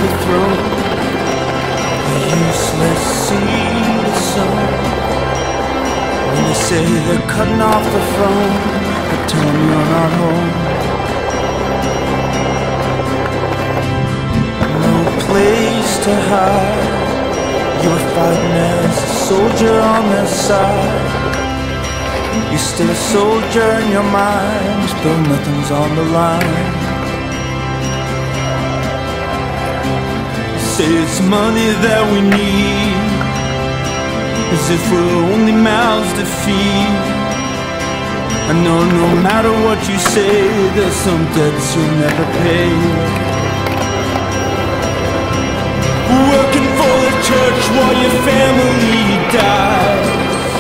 the throne. The useless see the sun. When they say they're cutting off the throne, but tell me you're not home. No place to hide. You were fighting as a soldier on their side. You're still a soldier in your mind, though nothing's on the line. Say it's money that we need, as if we're only mouths to feed. I know no matter what you say, there's some debts you'll never pay. Working for the church while your family dies.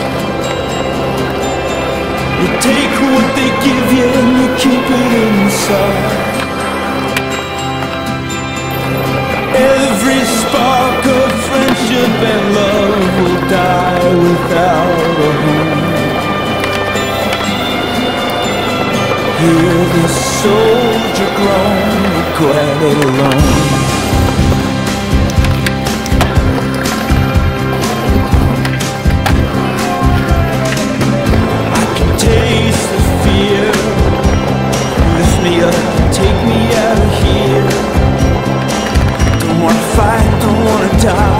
You take what they give you and you keep it inside. Every spark of friendship and love will die without a home. Hear the soldier groan, quite alone. I can taste the fear. Lift me up, take me out of here. Don't wanna fight, don't wanna die.